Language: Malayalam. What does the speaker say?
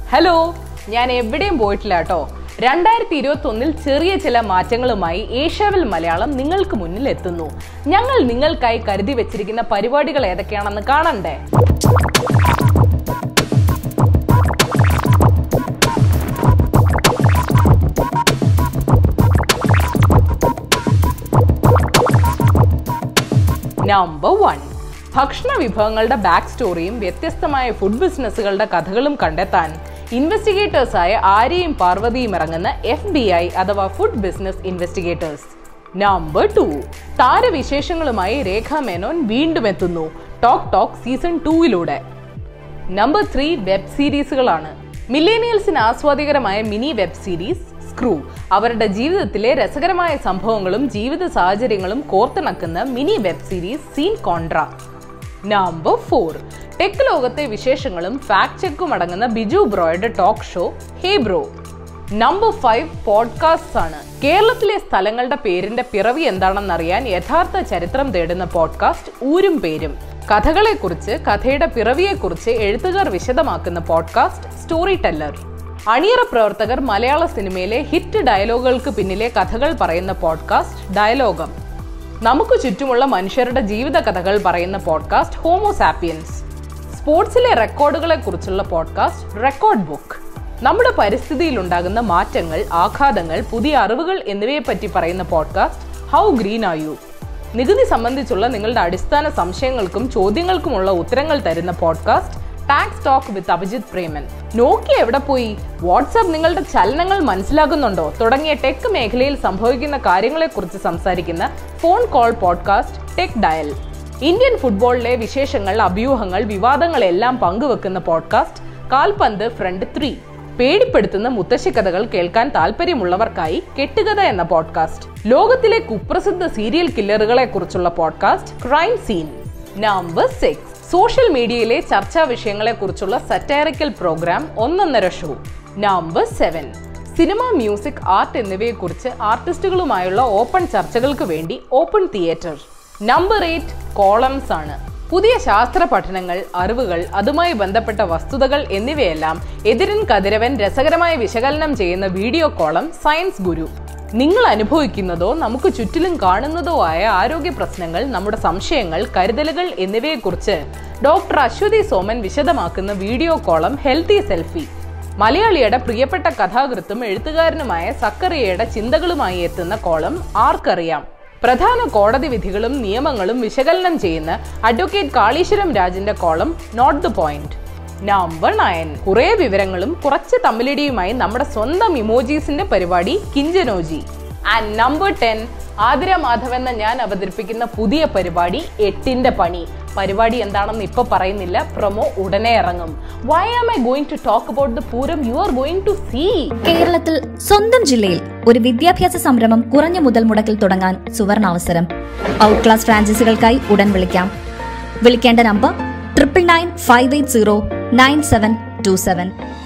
ഹലോ, ഞാൻ എവിടെയും പോയിട്ടില്ല കേട്ടോ. 2021 ചെറിയ ചില മാറ്റങ്ങളുമായി ഏഷ്യാവിൽ മലയാളം നിങ്ങൾക്ക് മുന്നിൽ എത്തുന്നു. ഞങ്ങൾ നിങ്ങൾക്കായി കരുതി വെച്ചിരിക്കുന്ന പരിപാടികൾ ഏതൊക്കെയാണെന്ന് കാണണ്ടേ? നമ്പർ 1, ഭക്ഷണ വിഭവങ്ങളുടെ ബാക്ക് സ്റ്റോറിയും വ്യത്യസ്തമായ ഫുഡ് ബിസിനസ്സുകളുടെ കഥകളും കണ്ടെത്താൻ ഇൻവെസ്റ്റിഗേറ്റേഴ്സായ ആര്യയും പാർവതിയും ഇറങ്ങുന്ന FBI അഥവാ ഫുഡ് ബിസിനസ് ഇൻവെസ്റ്റിഗേറ്റേഴ്സ്. നമ്പർ 2, താരവിശേഷങ്ങളുമായി രേഖ മേനോൻ വീണ്ടും എത്തുന്നു ടോക്ക് സീസൺ 2 നമ്പർ 3, വെബ് സീരീസുകളാണ്. മില്ലേനിയൽസിന് ആസ്വാദികരമായ മിനി വെബ് സീരീസ് സ്ക്രൂ അവരുടെ ജീവിതത്തിലെ രസകരമായ സംഭവങ്ങളും ജീവിത സാഹചര്യങ്ങളും കോർത്തിണക്കുന്ന mini web series scene contra. Number 4, tech ലോകത്തെ വിശേഷങ്ങളും ഫാക്ട് ചെക്കും അടങ്ങുന്ന ബിജു ബ്രോയുടെ talk show hey bro. Number 5, podcast ആണ്. കേരളത്തിലെ സ്ഥലങ്ങളുടെ പേരിന്റെ പിറവി എന്താണെന്നറിയാൻ യഥാർത്ഥ ചരിത്രം തേടുന്ന പോഡ്കാസ്റ്റ് ഊരും പേരും. കഥകളെക്കുറിച്ച്, കഥയുടെ പിറവിയെക്കുറിച്ച് എഴുത്തുകാർ വിശദമാക്കുന്ന പോഡ്കാസ്റ്റ് സ്റ്റോറി ടെല്ലർ. അണിയറ പ്രവർത്തകർ മലയാള സിനിമയിലെ ഹിറ്റ് ഡയലോഗുകൾക്ക് പിന്നിലെ കഥകൾ പറയുന്ന പോഡ്കാസ്റ്റ് ഡയലോഗം. നമുക്ക് ചുറ്റുമുള്ള മനുഷ്യരുടെ ജീവിത കഥകൾ പറയുന്ന പോഡ്കാസ്റ്റ് ഹോമോസാപ്പിയൻസ്. സ്പോർട്സിലെ റെക്കോർഡുകളെ കുറിച്ചുള്ള പോഡ്കാസ്റ്റ് റെക്കോർഡ് ബുക്ക്. നമ്മുടെ പരിസ്ഥിതിയിൽ ഉണ്ടാകുന്ന മാറ്റങ്ങൾ, ആഘാതങ്ങൾ, പുതിയ അറിവുകൾ എന്നിവയെപ്പറ്റി പറയുന്ന podcast how green are you. നികുതി സംബന്ധിച്ചുള്ള നിങ്ങളുടെ അടിസ്ഥാന സംശയങ്ങൾക്കും ചോദ്യങ്ങൾക്കുമുള്ള ഉത്തരങ്ങൾ തരുന്ന podcast tax talk with Abhijith Preman. നോക്കി എവിടെ പോയി? വാട്സ്ആപ്പ് നിങ്ങളുടെ ചലനങ്ങൾ മനസ്സിലാക്കുന്നുണ്ടോ? തുടങ്ങിയ ടെക് മേഖലയിൽ സംഭവിക്കുന്ന കാര്യങ്ങളെക്കുറിച്ച് സംസാരിക്കുന്ന phone call podcast tech dial. Indian ഫുട്ബോളിലെ വിശേഷങ്ങൾ, അഭ്യൂഹങ്ങൾ, വിവാദങ്ങളെല്ലാം പങ്കുവെക്കുന്ന പോഡ്കാസ്റ്റ് കാൽപന്ത് ഫ്രണ്ട് 3. പേടിപ്പെടുത്തുന്ന മുത്തശ്ശിക്കഥകൾ കേൾക്കാൻ താല്പര്യമുള്ളവർക്കായി കെട്ടുകഥ എന്ന പോഡ്കാസ്റ്റ്. ലോകത്തിലെ കുപ്രസിദ്ധ സീരിയൽ കില്ലറുകളെ കുറിച്ചുള്ള podcast crime scene. Number 6, social മീഡിയയിലെ ചർച്ചാ വിഷയങ്ങളെ കുറിച്ചുള്ള സറ്റൈറിക്കൽ പ്രോഗ്രാം ഒന്നൊന്നര show. Number 7, cinema, music, art എന്നിവയെക്കുറിച്ച് ആർട്ടിസ്റ്റുകളുമായുള്ള ഓപ്പൺ ചർച്ചകൾക്ക് വേണ്ടി ഓപ്പൺ തിയേറ്റർ. നമ്പർ 8, കോളംസ് ആണ്. പുതിയ ശാസ്ത്ര പഠനങ്ങൾ, അറിവുകൾ, അതുമായി ബന്ധപ്പെട്ട വസ്തുതകൾ എന്നിവയെല്ലാം എതിരൻ കതിരവൻ രസകരമായി വിശകലനം ചെയ്യുന്ന വീഡിയോ കോളം സയൻസ് ഗുരു. നിങ്ങൾ അനുഭവിക്കുന്നതോ നമുക്ക് ചുറ്റിലും കാണുന്നതോ ആയ ആരോഗ്യ പ്രശ്നങ്ങൾ, നമ്മുടെ സംശയങ്ങൾ, കരുതലുകൾ എന്നിവയെക്കുറിച്ച് ഡോക്ടർ അശ്വതി സോമൻ വിശദമാക്കുന്ന വീഡിയോ കോളം ഹെൽത്തി സെൽഫി. മലയാളിയുടെ പ്രിയപ്പെട്ട കഥാകൃത്തും എഴുത്തുകാരനുമായ സക്കറിയയുടെ ചിന്തകളുമായി എത്തുന്ന കോളം ആർക്കറിയാം. പ്രധാന കോടതി വിധികളും നിയമങ്ങളും വിശകലനം ചെയ്യുന്ന അഡ്വക്കേറ്റ് കാളീശ്വരം രാജിന്റെ column not the point. Number 9, കുറെ വിവരങ്ങളും കുറച്ച് തമ്മിലടിയുമായി നമ്മുടെ സ്വന്തം ഇമോജീസിന്റെ പരിപാടി കിഞ്ചനോജി. ആൻഡ് നമ്പർ 10, ആതിര മാധവെന്ന ഞാൻ അവതരിപ്പിക്കുന്ന പുതിയ പരിപാടി 8ന്റെ പണി. പരിപാടി എന്താണെന്ന് ഇപ്പൊ പറയുന്നില്ല, പ്രൊമോ ഉടനെ ഇറങ്ങും. Why am I going to talk about the Puram? You are going to see. കേരളത്തിൽ സ്വന്തം ജില്ലയിൽ ഒരു വിദ്യാഭ്യാസ സംരംഭം കുറഞ്ഞ മുതൽ മുടക്കിൽ തുടങ്ങാൻ സുവർണാവസരം. ഔട്ട് ക്ലാസ് ഫ്രാഞ്ചൈസികൾക്കായി ഉടൻ വിളിക്കാം. വിളിക്കേണ്ട നമ്പർ 9995809727.